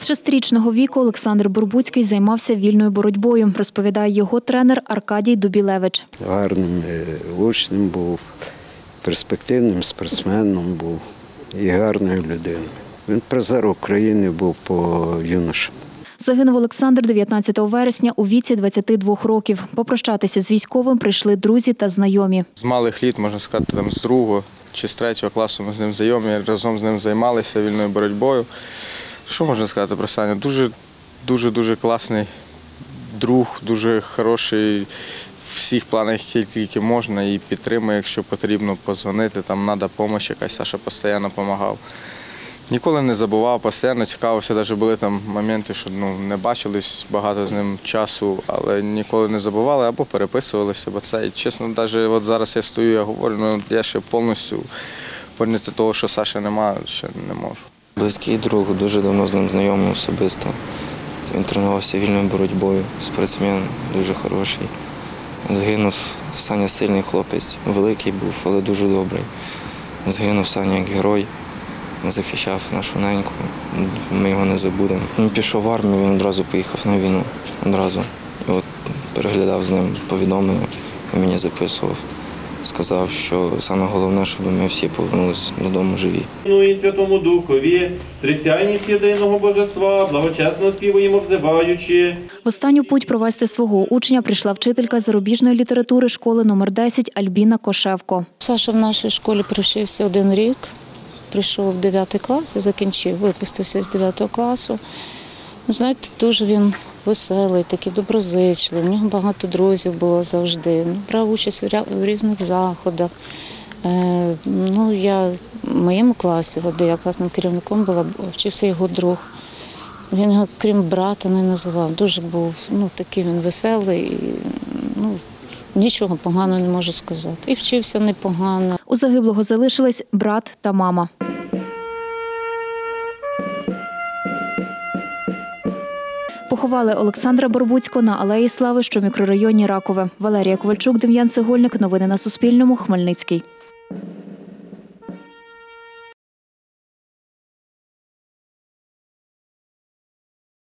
З 6-річного віку Олександр Бурбуцький займався вільною боротьбою, розповідає його тренер Аркадій Дубілевич. Гарним учнем був, перспективним спортсменом був і гарною людиною. Він призер України був по юношам. Загинув Олександр 19 вересня у віці 22 років. Попрощатися з військовим прийшли друзі та знайомі. З малих літ, можна сказати, з 2-го чи з 3-го класу ми з ним знайомі, разом з ним займалися вільною боротьбою. Що можна сказати про Саню? Дуже класний друг, дуже хороший в всіх планах, які тільки можна, і підтримує, якщо потрібно подзвонити, там треба допомога якась, Саша постійно допомагав. Ніколи не забував, постійно цікавився, навіть були там моменти, що не бачились багато з ним часу, але ніколи не забували або переписувалися, бо це, чесно, навіть от зараз я стою, я говорю, я ще повністю поняти того, що Саші немає, ще не можу. Близький друг, дуже давно з ним знайомий особисто. Він тренувався вільною боротьбою, спортсмен, дуже хороший. Згинув Саня сильний хлопець, великий був, але дуже добрий. Згинув Саня як герой, захищав нашу неньку, ми його не забудемо. Він пішов в армію, він одразу поїхав на війну, одразу. І от переглядав з ним повідомлення, він мені записував. Сказав, що саме головне, щоб ми всі повернулися додому живі. Ну і Святому Духові, трисяйність єдиного Божества, благочесно співаємо взиваючи. В останню путь провести свого учня прийшла вчителька зарубіжної літератури школи номер 10 Альбіна Кошевко. Саша в нашій школі провчився 1 рік, прийшов в 9 клас і закінчив, випустився з 9 класу. Знаєте, дуже він веселий, такий доброзичливий, в нього багато друзів було завжди. Брав участь в різних заходах. Я в моєму класі, де я класним керівником була, вчився його друг. Він його, крім брата, не називав. Дуже був такий він веселий, нічого поганого не можу сказати. І вчився непогано. У загиблого залишились брат та мама. Поховали Олександра Бурбуцького на Алеї Слави, що в мікрорайоні Ракове. Валерія Ковальчук, Дем'ян Цегольник. Новини на Суспільному. Хмельницький.